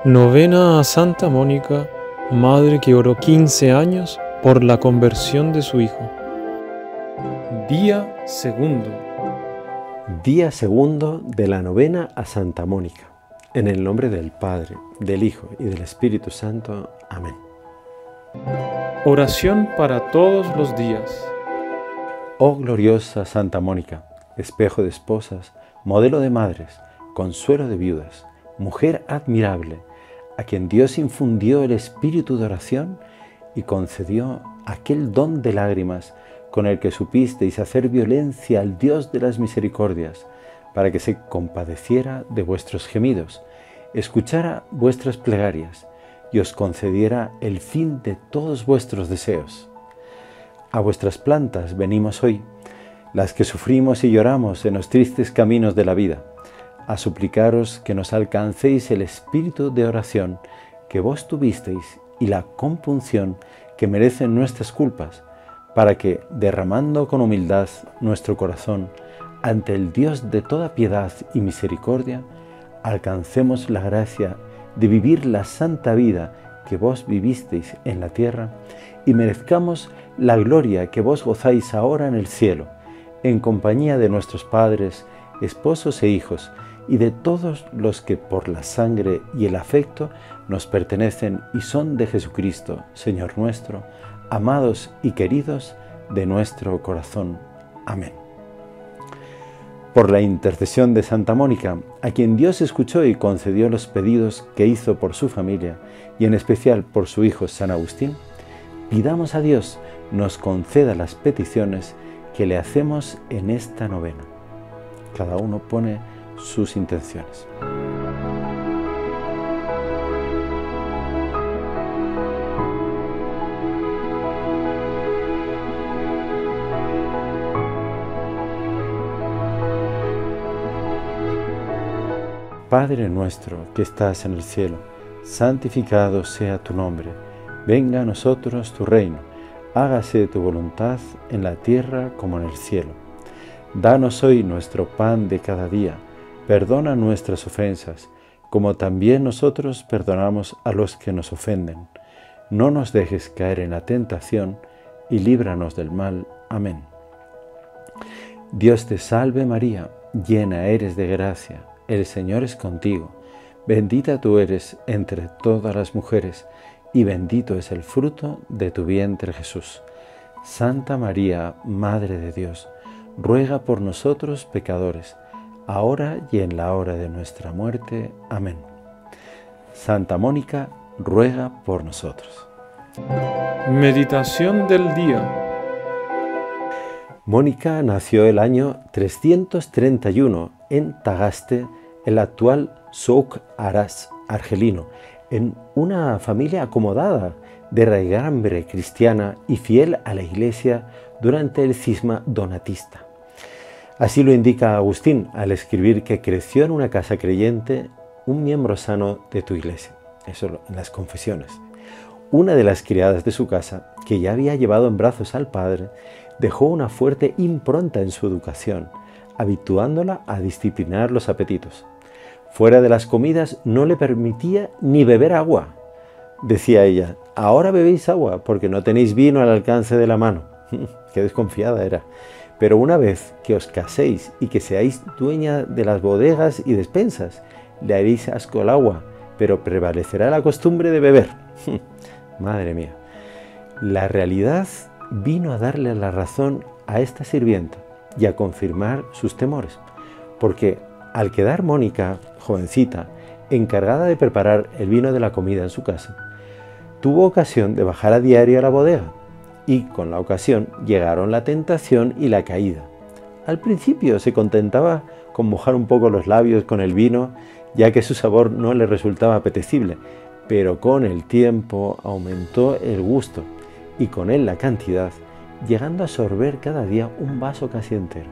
Novena a Santa Mónica, madre que oró 15 años por la conversión de su hijo. Día segundo. Día segundo de la novena a Santa Mónica. En el nombre del Padre, del Hijo y del Espíritu Santo. Amén. Oración para todos los días. Oh gloriosa Santa Mónica, espejo de esposas, modelo de madres, consuelo de viudas, mujer admirable, a quien Dios infundió el espíritu de oración y concedió aquel don de lágrimas con el que supisteis hacer violencia al Dios de las misericordias, para que se compadeciera de vuestros gemidos, escuchara vuestras plegarias y os concediera el fin de todos vuestros deseos. A vuestras plantas venimos hoy, las que sufrimos y lloramos en los tristes caminos de la vida, a suplicaros que nos alcancéis el espíritu de oración que vos tuvisteis y la compunción que merecen nuestras culpas, para que, derramando con humildad nuestro corazón ante el Dios de toda piedad y misericordia, alcancemos la gracia de vivir la santa vida que vos vivisteis en la tierra y merezcamos la gloria que vos gozáis ahora en el cielo, en compañía de nuestros padres, esposos e hijos, y de todos los que por la sangre y el afecto nos pertenecen y son de Jesucristo, Señor nuestro, amados y queridos de nuestro corazón. Amén. Por la intercesión de Santa Mónica, a quien Dios escuchó y concedió los pedidos que hizo por su familia, y en especial por su hijo San Agustín, pidamos a Dios nos conceda las peticiones que le hacemos en esta novena. Cada uno pone sus intenciones. Padre nuestro que estás en el cielo, santificado sea tu nombre. Venga a nosotros tu reino. Hágase tu voluntad en la tierra como en el cielo. Danos hoy nuestro pan de cada día. Perdona nuestras ofensas, como también nosotros perdonamos a los que nos ofenden. No nos dejes caer en la tentación y líbranos del mal. Amén. Dios te salve María, llena eres de gracia. El Señor es contigo, bendita tú eres entre todas las mujeres, y bendito es el fruto de tu vientre Jesús. Santa María, Madre de Dios, ruega por nosotros pecadores, ahora y en la hora de nuestra muerte. Amén. Santa Mónica, ruega por nosotros. Meditación del día. Mónica nació el año 331 en Tagaste, el actual Souk Ahras argelino, en una familia acomodada de raigambre cristiana y fiel a la Iglesia durante el cisma donatista. Así lo indica Agustín al escribir que creció en una casa creyente, un miembro sano de tu Iglesia. Eso en las confesiones. Una de las criadas de su casa, que ya había llevado en brazos al padre, dejó una fuerte impronta en su educación, habituándola a disciplinar los apetitos. Fuera de las comidas no le permitía ni beber agua. Decía ella, ahora bebéis agua porque no tenéis vino al alcance de la mano. Qué desconfiada era. Pero una vez que os caséis y que seáis dueña de las bodegas y despensas, le haréis asco al agua, pero prevalecerá la costumbre de beber. Madre mía. La realidad vino a darle la razón a esta sirvienta y a confirmar sus temores, porque al quedar Mónica, jovencita, encargada de preparar el vino de la comida en su casa, tuvo ocasión de bajar a diario a la bodega, y con la ocasión llegaron la tentación y la caída. Al principio se contentaba con mojar un poco los labios con el vino, ya que su sabor no le resultaba apetecible, pero con el tiempo aumentó el gusto, y con él la cantidad, llegando a sorber cada día un vaso casi entero.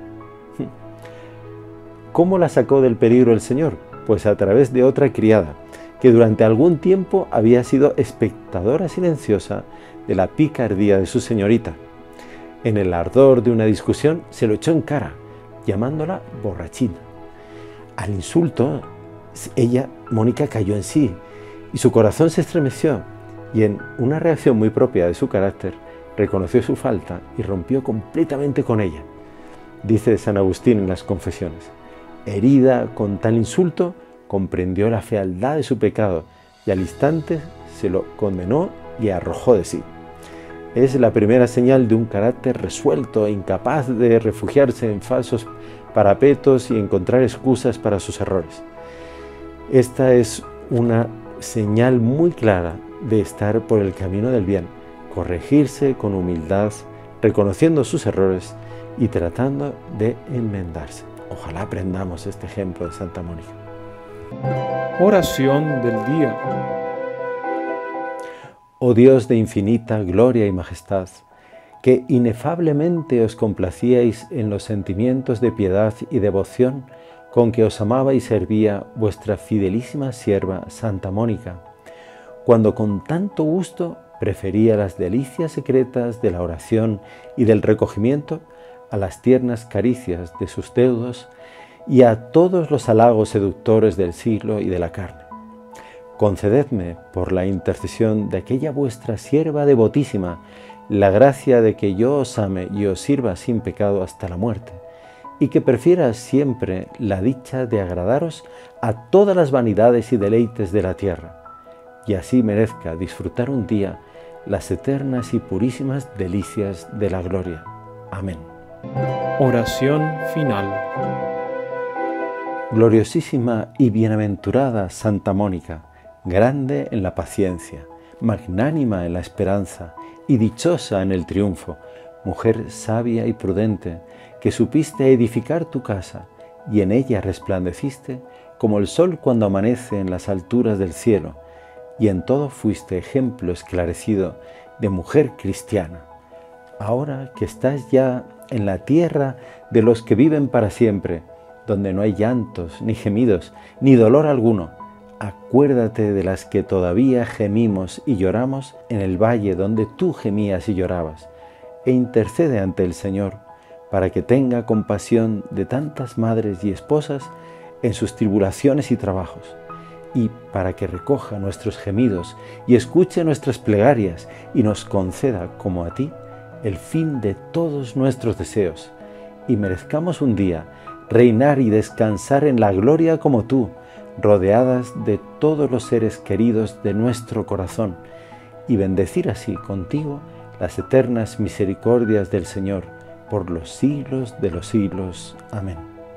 ¿Cómo la sacó del peligro el Señor? Pues a través de otra criada, que durante algún tiempo había sido espectadora silenciosa de la picardía de su señorita. En el ardor de una discusión se lo echó en cara, llamándola borrachina. Al insulto, Mónica cayó en sí y su corazón se estremeció, y en una reacción muy propia de su carácter, reconoció su falta y rompió completamente con ella. Dice San Agustín en las Confesiones: herida con tal insulto, comprendió la fealdad de su pecado y al instante se lo condenó y arrojó de sí. Es la primera señal de un carácter resuelto e incapaz de refugiarse en falsos parapetos y encontrar excusas para sus errores. Esta es una señal muy clara de estar por el camino del bien, corregirse con humildad, reconociendo sus errores y tratando de enmendarse. Ojalá aprendamos este ejemplo de Santa Mónica. Oración del día. Oh Dios de infinita gloria y majestad, que inefablemente os complacíais en los sentimientos de piedad y devoción con que os amaba y servía vuestra fidelísima sierva Santa Mónica, cuando con tanto gusto prefería las delicias secretas de la oración y del recogimiento a las tiernas caricias de sus deudos y a todos los halagos seductores del siglo y de la carne. Concededme, por la intercesión de aquella vuestra sierva devotísima, la gracia de que yo os ame y os sirva sin pecado hasta la muerte, y que prefiera siempre la dicha de agradaros a todas las vanidades y deleites de la tierra, y así merezca disfrutar un día las eternas y purísimas delicias de la gloria. Amén. Oración final. Gloriosísima y bienaventurada Santa Mónica, grande en la paciencia, magnánima en la esperanza y dichosa en el triunfo, mujer sabia y prudente, que supiste edificar tu casa y en ella resplandeciste como el sol cuando amanece en las alturas del cielo, y en todo fuiste ejemplo esclarecido de mujer cristiana. Ahora que estás ya en la tierra de los que viven para siempre, donde no hay llantos, ni gemidos, ni dolor alguno, acuérdate de las que todavía gemimos y lloramos en el valle donde tú gemías y llorabas, e intercede ante el Señor para que tenga compasión de tantas madres y esposas en sus tribulaciones y trabajos, y para que recoja nuestros gemidos y escuche nuestras plegarias y nos conceda, como a ti, el fin de todos nuestros deseos, y merezcamos un día reinar y descansar en la gloria como tú, rodeadas de todos los seres queridos de nuestro corazón, y bendecir así contigo las eternas misericordias del Señor por los siglos de los siglos. Amén.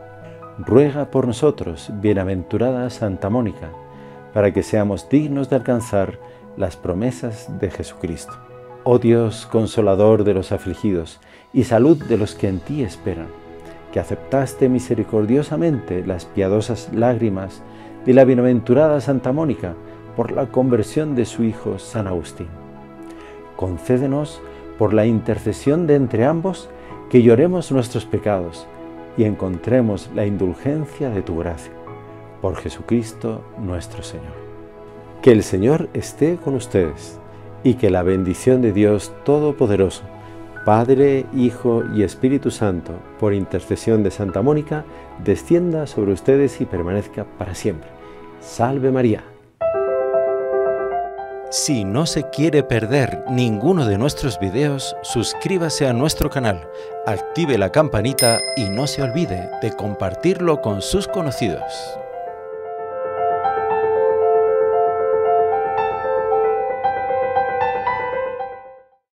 Ruega por nosotros, bienaventurada Santa Mónica, para que seamos dignos de alcanzar las promesas de Jesucristo. Oh Dios, consolador de los afligidos y salud de los que en ti esperan, que aceptaste misericordiosamente las piadosas lágrimas de la bienaventurada Santa Mónica por la conversión de su hijo San Agustín. Concédenos, por la intercesión de entre ambos, que lloremos nuestros pecados y encontremos la indulgencia de tu gracia. Por Jesucristo nuestro Señor. Que el Señor esté con ustedes y que la bendición de Dios Todopoderoso, Padre, Hijo y Espíritu Santo, por intercesión de Santa Mónica, descienda sobre ustedes y permanezca para siempre. Salve María. Si no se quiere perder ninguno de nuestros videos, suscríbase a nuestro canal, active la campanita y no se olvide de compartirlo con sus conocidos.